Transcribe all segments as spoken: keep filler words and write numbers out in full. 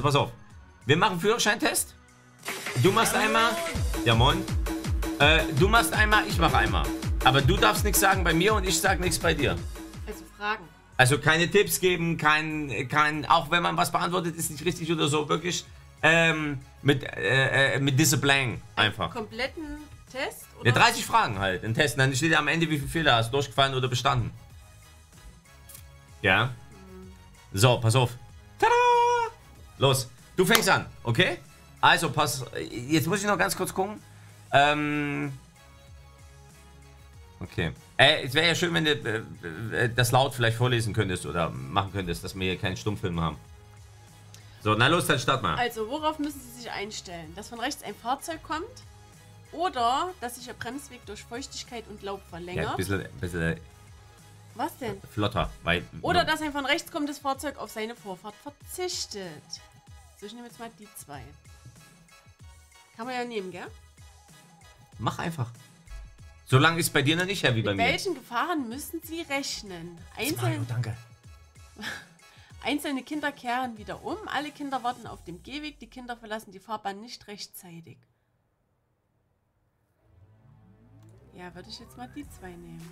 pass auf. Wir machen Führerscheintest. Du machst einmal. Ja, moin. Äh, du machst einmal, ich mache einmal. Aber du darfst nichts sagen bei mir und ich sag nichts bei dir. Also Fragen. Also keine Tipps geben, kein, kein, auch wenn man was beantwortet, ist nicht richtig oder so, wirklich ähm, mit, äh, äh, mit Discipline einfach. Einen kompletten Test? Oder? Ja, dreißig Fragen halt, ein Test. Dann steht ja am Ende, wie viele Fehler hast, durchgefallen oder bestanden. Ja. So, pass auf. Tada! Los, du fängst an, okay? Also, pass, jetzt muss ich noch ganz kurz gucken. Ähm... Okay. Äh, es wäre ja schön, wenn du äh, äh, das laut vielleicht vorlesen könntest oder machen könntest, dass wir hier keinen Stummfilm haben. So, na los, dann start mal. Also, worauf müssen Sie sich einstellen? Dass von rechts ein Fahrzeug kommt oder dass sich Ihr Bremsweg durch Feuchtigkeit und Laub verlängert? Ja, ein bisschen, ein bisschen Was denn? flotter, weil... Oder dass ein von rechts kommendes Fahrzeug auf seine Vorfahrt verzichtet. So, ich nehme jetzt mal die zwei. Kann man ja nehmen, gell? Mach einfach. So lange ist bei dir noch nicht her wie bei Mit mir. Mit welchen Gefahren müssen Sie rechnen? Einzel Mario, danke. Einzelne Kinder kehren wieder um. Alle Kinder warten auf dem Gehweg. Die Kinder verlassen die Fahrbahn nicht rechtzeitig. Ja, würde ich jetzt mal die zwei nehmen.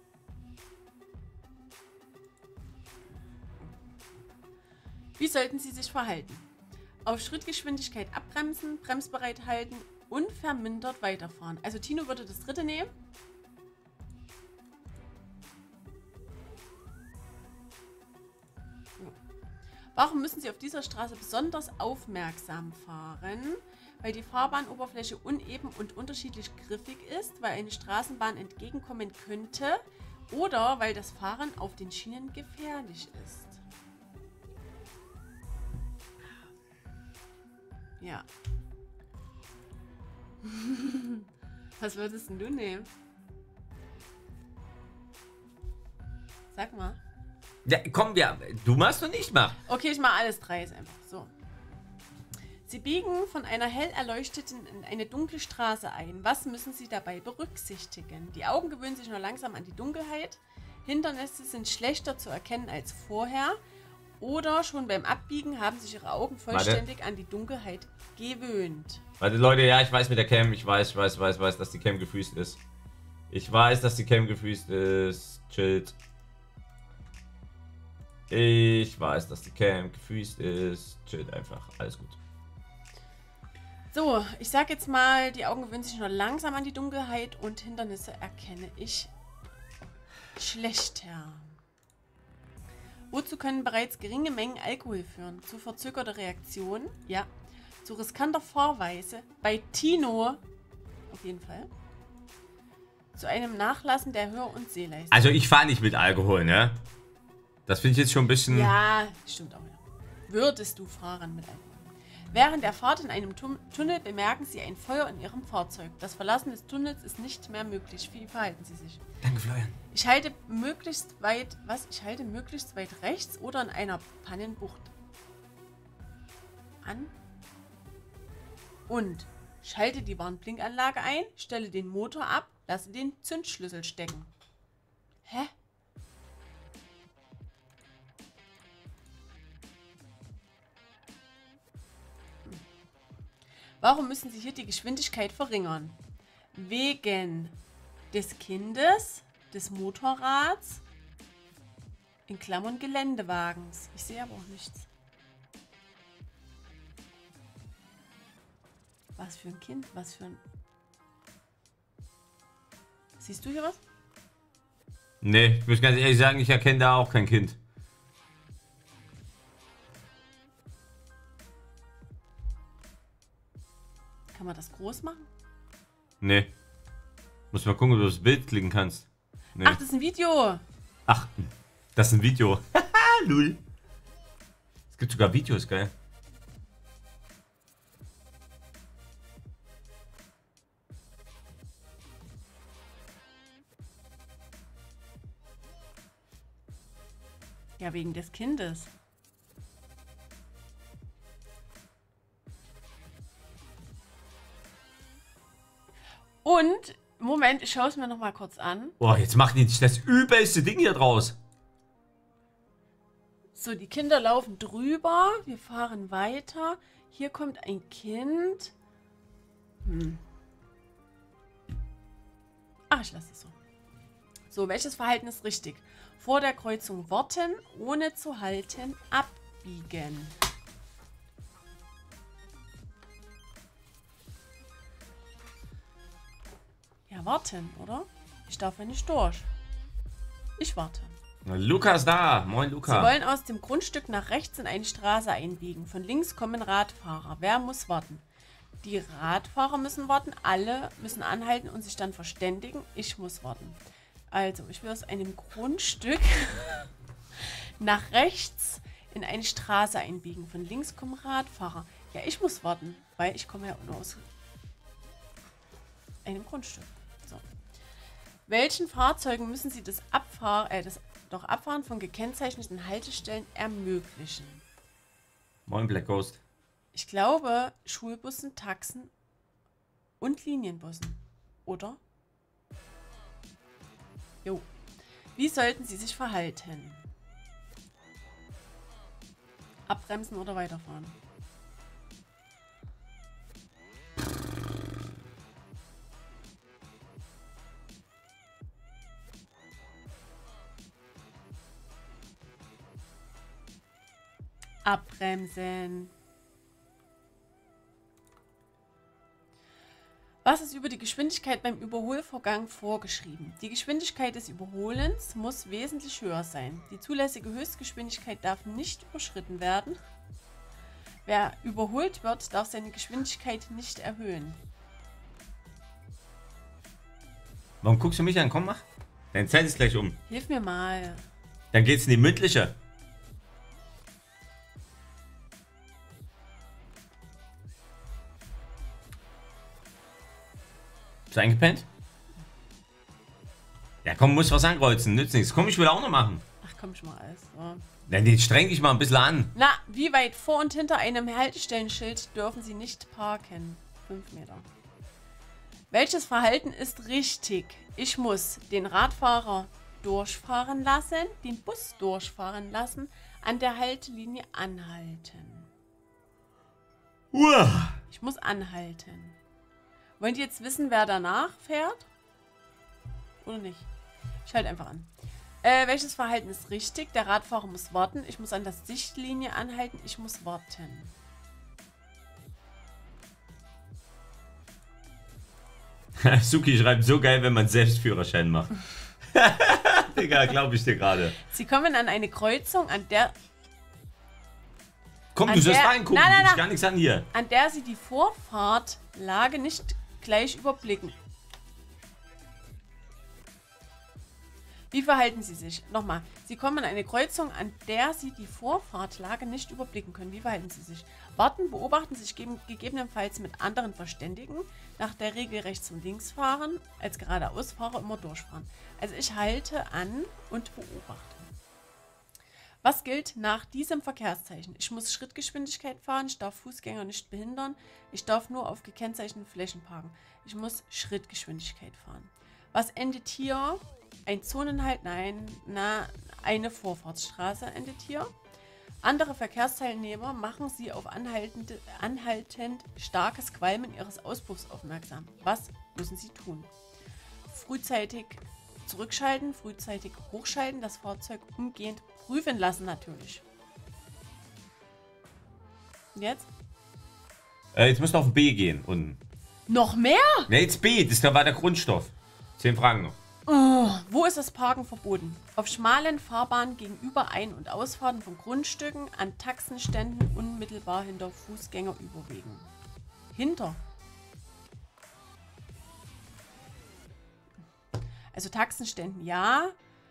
Wie sollten Sie sich verhalten? Auf Schrittgeschwindigkeit abbremsen, bremsbereit halten und vermindert weiterfahren. Also Tino würde das dritte nehmen. Warum müssen Sie auf dieser Straße besonders aufmerksam fahren? Weil die Fahrbahnoberfläche uneben und unterschiedlich griffig ist, weil eine Straßenbahn entgegenkommen könnte oder weil das Fahren auf den Schienen gefährlich ist. Ja. Was würdest denn du nehmen? Sag mal. Ja, komm, ja, du machst und ich mach. Okay, ich mach alles drei, ist einfach so. Sie biegen von einer hell erleuchteten in eine dunkle Straße ein. Was müssen Sie dabei berücksichtigen? Die Augen gewöhnen sich nur langsam an die Dunkelheit. Hindernisse sind schlechter zu erkennen als vorher. Oder schon beim Abbiegen haben sich Ihre Augen vollständig Warte. an die Dunkelheit gewöhnt. Warte, Leute, ja, ich weiß mit der Cam, ich weiß, ich weiß, weiß, weiß, dass die Cam gefüßt ist. Ich weiß, dass die Cam gefüßt ist. Chillt. Ich weiß, dass die Cam gefüßt ist. Chillt einfach. Alles gut. So, ich sag jetzt mal, die Augen gewöhnen sich nur langsam an die Dunkelheit und Hindernisse erkenne ich schlechter. Wozu können bereits geringe Mengen Alkohol führen? Zu verzögerter Reaktion? Ja. Zu riskanter Fahrweise? Bei Tino auf jeden Fall. Zu einem Nachlassen der Hör- und Sehleistung. Also ich fahre nicht mit Alkohol, ne? Das finde ich jetzt schon ein bisschen... Ja, stimmt auch. Ja. Würdest du fahren mit Alkohol? Während der Fahrt in einem Tun Tunnel bemerken Sie ein Feuer in Ihrem Fahrzeug. Das Verlassen des Tunnels ist nicht mehr möglich. Wie verhalten Sie sich? Danke, Florian. Ich halte möglichst weit, was? Ich halte möglichst weit rechts oder in einer Pannenbucht an und schalte die Warnblinkanlage ein, stelle den Motor ab, lasse den Zündschlüssel stecken. Hä? Warum müssen Sie hier die Geschwindigkeit verringern? Wegen des Kindes, des Motorrads, in Klammern Geländewagens. Ich sehe aber auch nichts. Was für ein Kind? Was für ein... Siehst du hier was? Nee, ich muss ganz ehrlich sagen, ich erkenne da auch kein Kind. Kann man das groß machen? Nee. Muss mal gucken, ob du das Bild klicken kannst. Nee. Ach, das ist ein Video. Ach, das ist ein Video. Haha, Lul. Es gibt sogar Videos, geil. Ja, wegen des Kindes. Und, Moment, ich schaue es mir noch mal kurz an. Boah, jetzt machen die das übelste Ding hier draus. So, die Kinder laufen drüber. Wir fahren weiter. Hier kommt ein Kind. Hm. Ach, ich lasse es so. So, welches Verhalten ist richtig? Vor der Kreuzung warten, ohne zu halten, abbiegen. Ja, warten, oder? Ich darf ja nicht durch. Ich warte. Lukas da. Moin, Luca. Sie wollen aus dem Grundstück nach rechts in eine Straße einbiegen. Von links kommen Radfahrer. Wer muss warten? Die Radfahrer müssen warten. Alle müssen anhalten und sich dann verständigen. Ich muss warten. Also, ich will aus einem Grundstück nach rechts in eine Straße einbiegen. Von links kommen Radfahrer. Ja, ich muss warten, weil ich komme ja nur aus einem Grundstück. So. Welchen Fahrzeugen müssen Sie das, Abfahr äh, das doch Abfahren von gekennzeichneten Haltestellen ermöglichen? Moin, Black Ghost. Ich glaube, Schulbussen, Taxen und Linienbussen. Oder? Jo. Wie sollten Sie sich verhalten? Abbremsen oder weiterfahren? Abbremsen. Was ist über die Geschwindigkeit beim Überholvorgang vorgeschrieben? Die Geschwindigkeit des Überholens muss wesentlich höher sein. Die zulässige Höchstgeschwindigkeit darf nicht überschritten werden. Wer überholt wird, darf seine Geschwindigkeit nicht erhöhen. Warum guckst du mich an? Komm, mach. Deine Zeit ist gleich um. Hilf mir mal. Dann geht's in die mündliche. Bist du eingepennt? Ja, komm, muss was ankreuzen. Nützt nichts. Komm, ich will auch noch machen. Ach komm, ich mal alles. So. Dann ja, streng dich mal ein bisschen an. Na, wie weit vor und hinter einem Haltestellenschild dürfen Sie nicht parken? Fünf Meter. Welches Verhalten ist richtig? Ich muss den Radfahrer durchfahren lassen, den Bus durchfahren lassen, an der Haltelinie anhalten. Uah. Ich muss anhalten. Wollt ihr jetzt wissen, wer danach fährt? Oder nicht? Ich halte einfach an. Äh, welches Verhalten ist richtig? Der Radfahrer muss warten. Ich muss an der Sichtlinie anhalten. Ich muss warten. Suki schreibt so geil, wenn man Selbstführerschein macht. Digga, glaube ich dir gerade. Sie kommen an eine Kreuzung, an der... Komm, an du sollst der, reingucken. nein, nein, Ich nein, gar nichts an hier. an der Sie die Vorfahrtlage nicht gleich überblicken. Wie verhalten Sie sich? Nochmal. Sie kommen an eine Kreuzung, an der Sie die Vorfahrtlage nicht überblicken können. Wie verhalten Sie sich? Warten, beobachten, sich gegen, gegebenenfalls mit anderen verständigen, nach der Regel rechts und links fahren, als geradeausfahrer immer durchfahren. Also ich halte an und beobachte. Was gilt nach diesem Verkehrszeichen? Ich muss Schrittgeschwindigkeit fahren, ich darf Fußgänger nicht behindern, ich darf nur auf gekennzeichneten Flächen parken. Ich muss Schrittgeschwindigkeit fahren. Was endet hier? Ein Zonenhalt? Nein, na, eine Vorfahrtsstraße endet hier. Andere Verkehrsteilnehmer machen sie auf anhaltend, anhaltend starkes Qualmen ihres Auspuffs aufmerksam. Was müssen sie tun? Frühzeitig zurückschalten, frühzeitig hochschalten, das Fahrzeug umgehend prüfen lassen natürlich. Und jetzt? Äh, jetzt musst du auf B gehen. Unten. Noch mehr? Ja, jetzt B. Das war der Grundstoff. Zehn Fragen noch. Oh, wo ist das Parken verboten? Auf schmalen Fahrbahnen gegenüber Ein- und Ausfahrten von Grundstücken, an Taxenständen unmittelbar hinter Fußgängerüberwegen. Hinter. Also Taxenständen ja.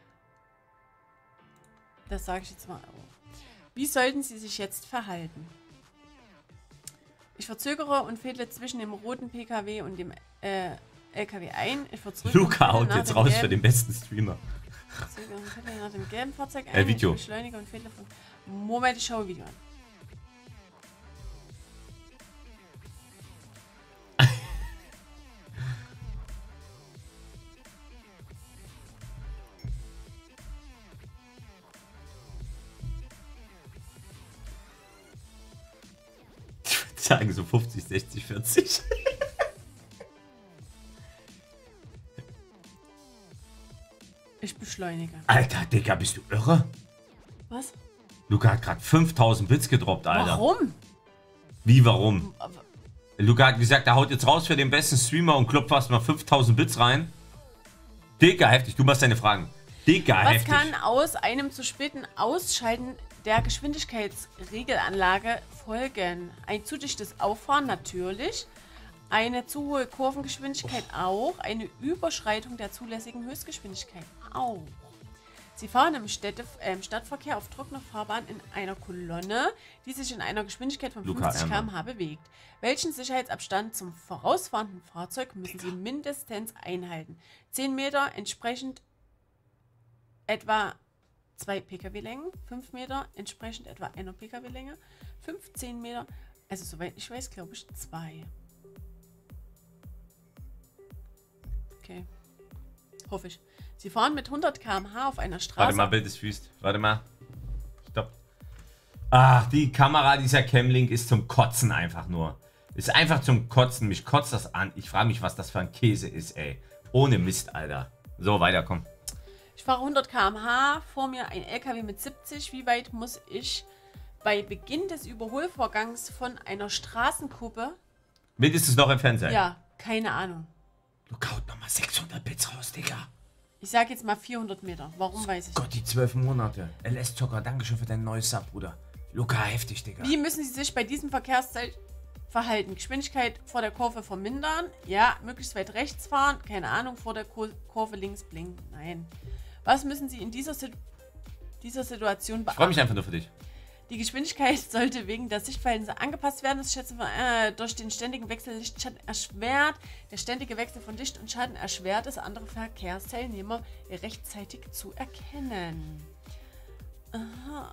Das sage ich jetzt mal auf. Wie sollten Sie sich jetzt verhalten? Ich verzögere und fädle zwischen dem roten P K W und dem äh, L K W ein. Ich verzögere Luca haut jetzt raus für den besten Streamer. Verzögere und fädle nach dem gelben Fahrzeug ein. Äh, Video. Ich beschleunige und fädle von... Moment, ich schaue Video an. sagen so fünfzig, sechzig, vierzig. Ich beschleunige. Alter, Digga, bist du irre? Was? Luca hat gerade fünftausend Bits gedroppt, Alter. Warum? Wie, warum? Luca hat gesagt, er haut jetzt raus für den besten Streamer und klopft fast mal fünftausend Bits rein. Digga, heftig. Du machst deine Fragen. Digga, Was heftig. kann aus einem zu späten Ausschalten der Geschwindigkeitsregelanlage folgen? Ein zu dichtes Auffahren natürlich. Eine zu hohe Kurvengeschwindigkeit auch. Eine Überschreitung der zulässigen Höchstgeschwindigkeit auch. Sie fahren im, Städte, äh, im Stadtverkehr auf trockener Fahrbahn in einer Kolonne, die sich in einer Geschwindigkeit von fünfzig Kilometer pro Stunde bewegt. Welchen Sicherheitsabstand zum vorausfahrenden Fahrzeug müssen Sie mindestens einhalten? zehn Meter entsprechend etwa zwei Pkw-Längen, fünf Meter entsprechend etwa einer Pkw-Länge, fünfzehn Meter, also soweit ich weiß, glaube ich zwei. Okay, hoffe ich. Sie fahren mit hundert Kilometer pro Stunde auf einer Straße. Warte mal, Bild ist wüst. Warte mal. Stopp. Ach, die Kamera, dieser Camlink ist zum Kotzen einfach nur. Ist einfach zum Kotzen. Mich kotzt das an. Ich frage mich, was das für ein Käse ist, ey. Ohne Mist, Alter. So, weiter, komm. Ich fahre hundert Kilometer pro Stunde, vor mir ein L K W mit siebzig. Wie weit muss ich bei Beginn des Überholvorgangs von einer Straßenkuppe... Mindestens noch entfernt sein? Ja, keine Ahnung. Du kaut nochmal sechshundert Bits raus, Digga. Ich sag jetzt mal vierhundert Meter. Warum weiß ich Gott, die zwölf Monate. L S-Zocker, dankeschön für dein neues Sub, Bruder. Luca, heftig, Digga. Wie müssen Sie sich bei diesem Verkehrszeit verhalten? Geschwindigkeit vor der Kurve vermindern? Ja, möglichst weit rechts fahren? Keine Ahnung, vor der Kur Kurve links blinken? Nein. Was müssen Sie in dieser, Sit dieser Situation beachten? Ich freue mich einfach nur für dich. Die Geschwindigkeit sollte wegen der Sichtverhältnisse angepasst werden. Das Schätzen von, äh, durch den ständigen Wechsel Licht-Schatten erschwert. Der ständige Wechsel von Licht und Schatten erschwert es, andere Verkehrsteilnehmer rechtzeitig zu erkennen. Aha.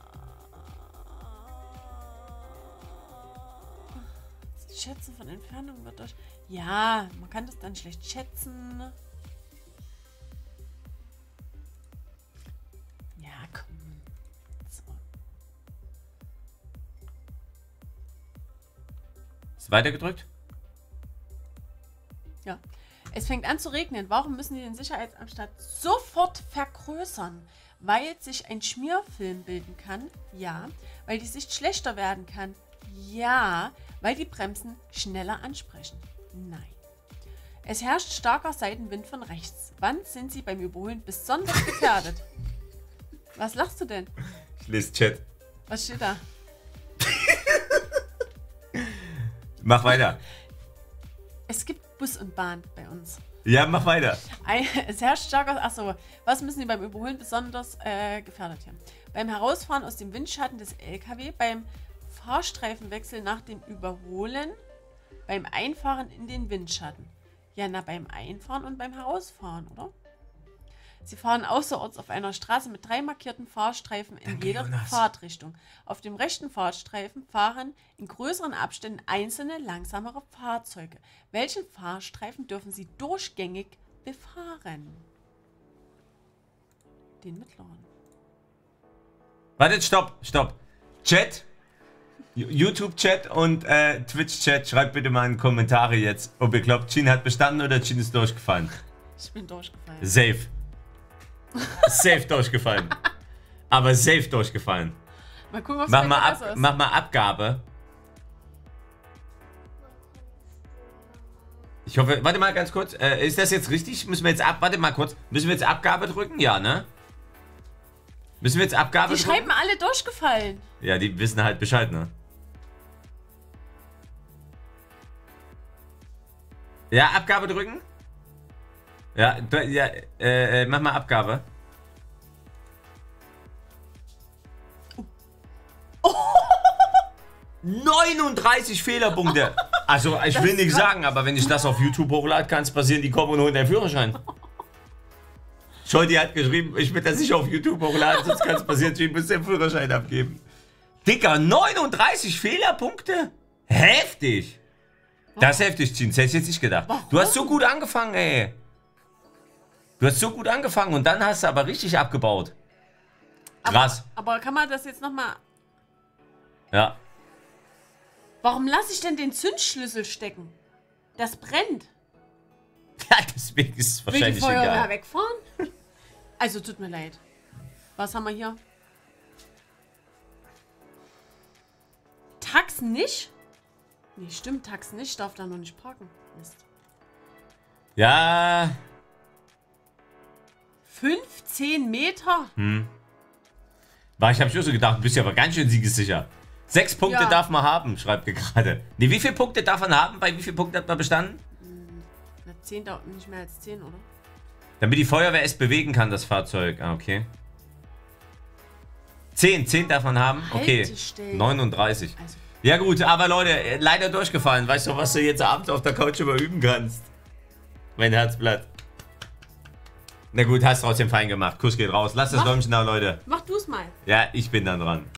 Das Schätzen von Entfernung wird durch... Ja, man kann das dann schlecht schätzen. Ja, komm. So. Ist weitergedrückt? Ja. Es fängt an zu regnen. Warum müssen die den Sicherheitsabstand sofort vergrößern? Weil sich ein Schmierfilm bilden kann? Ja. Weil die Sicht schlechter werden kann? Ja. Weil die Bremsen schneller ansprechen? Nein. Es herrscht starker Seitenwind von rechts. Wann sind Sie beim Überholen besonders gefährdet? Was lachst du denn? Ich lese Chat. Was steht da? Mach weiter. Es gibt Bus und Bahn bei uns. Ja, mach weiter. Ein, es herrscht starker... Achso, was müssen Sie beim Überholen besonders äh, gefährdet hier? Beim Herausfahren aus dem Windschatten des L K W, beim Fahrstreifenwechsel nach dem Überholen, beim Einfahren in den Windschatten. Ja, na, beim Einfahren und beim Herausfahren, oder? Sie fahren außerorts auf einer Straße mit drei markierten Fahrstreifen in Danke, jeder Jonas. Fahrtrichtung. Auf dem rechten Fahrstreifen fahren in größeren Abständen einzelne langsamere Fahrzeuge. Welchen Fahrstreifen dürfen Sie durchgängig befahren? Den mittleren. Warte, stopp, stopp. Chat, YouTube-Chat und äh, Twitch-Chat, schreibt bitte mal in die Kommentare jetzt, ob ihr glaubt, Chin hat bestanden oder Chin ist durchgefallen. Ich bin durchgefallen. Safe. Safe durchgefallen. Aber safe durchgefallen. Mal gucken, was Mach bei mal, dir ab, besser ist. mach mal Abgabe. Ich hoffe, warte mal ganz kurz. Äh, ist das jetzt richtig? Müssen wir jetzt ab, warte mal kurz. Müssen wir jetzt Abgabe drücken? Ja, ne? Müssen wir jetzt Abgabe Die drücken? schreiben alle durchgefallen. Ja, die wissen halt Bescheid, ne? Ja, Abgabe drücken? Ja, du- ja äh, äh, mach mal Abgabe. neununddreißig Fehlerpunkte. Also, ich will nichts sagen, aber wenn ich das auf YouTube hochlade, kann es passieren, die kommen und holen den Führerschein. Scholti hat geschrieben, ich will das nicht auf YouTube hochladen, sonst kann es passieren, ich muss den Führerschein abgeben. Dicker, neununddreißig Fehlerpunkte? Heftig. Das ist heftig, Jeans. Hätte ich jetzt nicht gedacht. Warum? Du hast so gut angefangen, ey. Du hast so gut angefangen und dann hast du aber richtig abgebaut. Krass. Aber, aber kann man das jetzt nochmal... Ja. Warum lasse ich denn den Zündschlüssel stecken? Das brennt. Ja, deswegen ist es Will die wahrscheinlich Feuerwehr egal. wegfahren? Also, tut mir leid. Was haben wir hier? Tax nicht? Nee, stimmt, Tax nicht. Darf da noch nicht parken. Mist. Ja. fünfzehn Meter? Hm. War ich hab schon so gedacht, du bist ja aber ganz schön siegessicher. Sechs Punkte Ja. darf man haben, schreibt ihr gerade. Nee, wie viele Punkte darf man haben? Bei wie vielen Punkten hat man bestanden? Na, zehn, da- nicht mehr als zehn, oder? Damit die Feuerwehr es bewegen kann, das Fahrzeug. Ah, okay. zehn, zehn darf man haben? Okay. Haltestellen. neununddreißig. Also, Ja gut, aber Leute, äh, leider durchgefallen. Weißt du, was du jetzt abends auf der Couch überüben kannst? Mein Herzblatt. Na gut, hast trotzdem fein gemacht. Kuss geht raus. Lass das Mach- Däumchen da, Leute. mach du's mal. Ja, ich bin dann dran.